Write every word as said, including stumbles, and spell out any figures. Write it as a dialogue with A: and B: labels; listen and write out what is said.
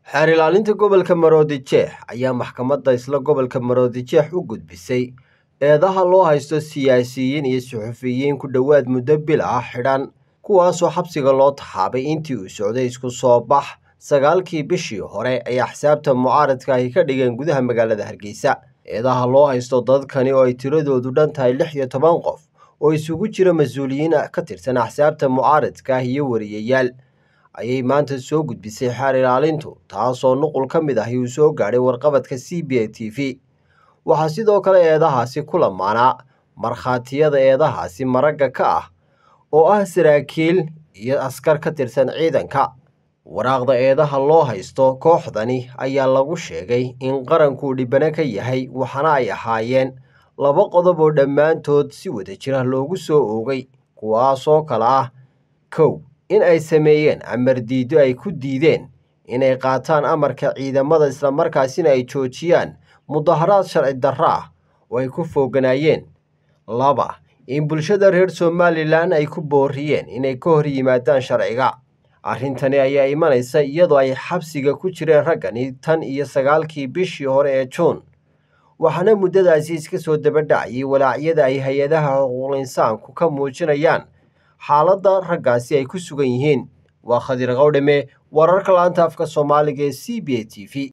A: Xeer ilaalinta gobolka Maroodijeex ayaa maxkamadda isla gobolka Maroodijeex u gudbisay eedaha loo haysto siyaasiyiin iyo suxufiyiin ku dhowaad muddo bil ah xidhan kuwaasoo xabsiga loo taxaabay intii uu socday isku soo bax sagaalkii bishii hore ay axsaabta mucaaradka ahi ka dhigeen gudaha magaalada Hargeysa. Eedaha loo haysto dadkani oo ay tiradoodu dhan tahay lix iyo toban qof oo isugu jira mas-uuliyiin ka tirsan axsaabta mucaaradka iyo wariyayaal ayay maanta soo gudbisay xeer ilaalintu, taasoo nuqul ka mid ahi uu soo gaadhay warqabadka C B A T V. waxaa sidoo kale eedahaasi ku lamaanaa markhaatiyada eedahaasi maragga ka ah oo ah saraakiil iyo askar ka tirsan ciidanka. Waraaqda eedaha loo haysto kooxdani ayaa lagu sheegay in qaranku dhibane ka yahay, waxaana ay ahaayeen laba qodob oo dhammaantood si wadajir ah loogu soo oogay, kuwaasoo kale ah kow in ay sameeyeen amar diiddo ay ku diideen inay qaataan amarka ciidamada islamarkaasina ay joojiyaan mudaharaad sharci darro ah oo ay ku fooganaayeen. laba in bulshada reer Somalilan ay ku booriyeen inay ka hor yimaadaan sharciga. Arrintani ayaa imanaysa iyadoo ay xabsiga ku jireen raggani tan iyo sagaalkii bishii hore ee Juun, waxaana muddadaasi iska soo daba dhacayay walaacyada ay hay-adaha xuquuqul insaanku ka muujinayaan xaaladda raggaasi ay ku sugan yihiin. Waa Khadir Qawdhame, wararka laanta afka Soomaaliga ee C B A T V.